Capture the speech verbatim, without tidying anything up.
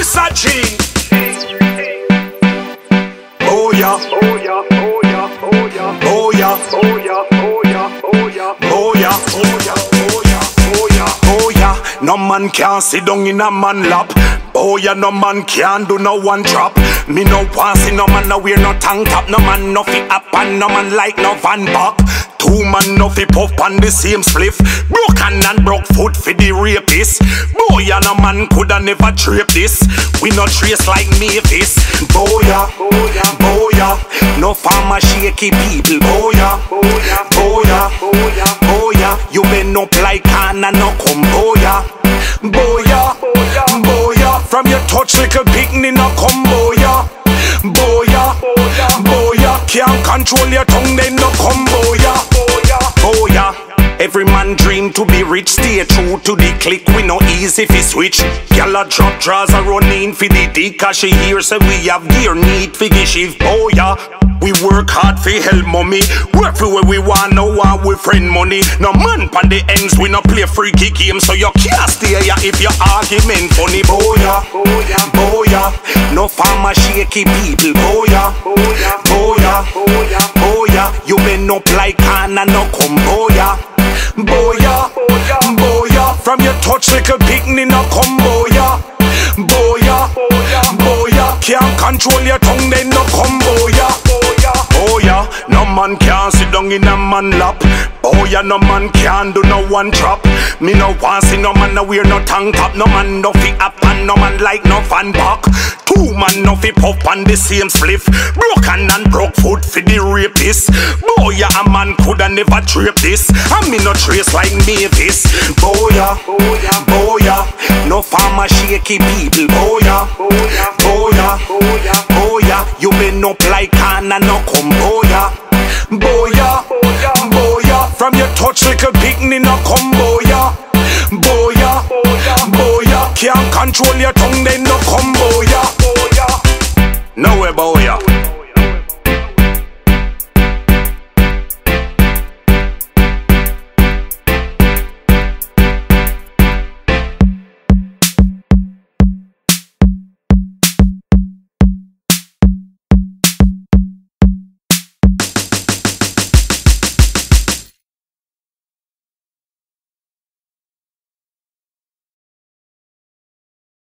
this a G. Oh yeah, oh yeah, oh yeah, oh yeah, oh yeah, oh yeah, oh yeah, oh yeah, oh yeah, oh yeah, oh yeah, oh yeah, oh yeah. No man can sit down in a man lap. Oh yeah, no man can do no one drop. Me no want see no man no wear no tank top. No man no fi up and no man like no van back. Two man no fi puff on the same spliff. Broken and broke foot for the rapist. Boy and a man coulda never drape this. We no trace like Mavis. Boya, boya, boya. No farmer shaky people. Boya, boya, boya, boya, boya. You been up like Anna no come boya. Boya, boya, boya. From your touch like a picnic no come boya. Boya, boya, boya. Can't control your tongue then no come boya. Boya, boya. Every man dream to be rich, stay true to the click, we no easy fi switch. Gyal a drop draws a run in fi the dick, cause she hear say we have gear need fi give shift. Oh yeah, we work hard fi help mommy. Work for where we want, no one we friend money. No man pan the ends, we no play free kick game, so you can't stay here if your argument funny. Boya, boya, boya. No farmer shaky people. Boya, boya, boya, boya, boya. You been up like Anna no come boya. Boya, boya, boya. From your touch like a picnic no come boya. Boya, boya, boya. Can't control your tongue then no come boya. Boya, boya. No man can sit down in a man lap. Boya, no man can do no one drop. Me no want see no man no wear no tank top. No man no fi up and no man like no fan back. Two man no fi puff on the same spliff. Broken and broke foot for the rapist. Boya, a man coulda never drape this. And me no trace like Mavis. Boya, boya, boya. No farmer shaky people. Boya, boya, boya, boya, boya. You been up like Anna no come boya. Boya, boya, boya. From your touch like a picnic no come boya. Boya, boya, boya. Can't control your tongue then no come boya. Boya. No way boy.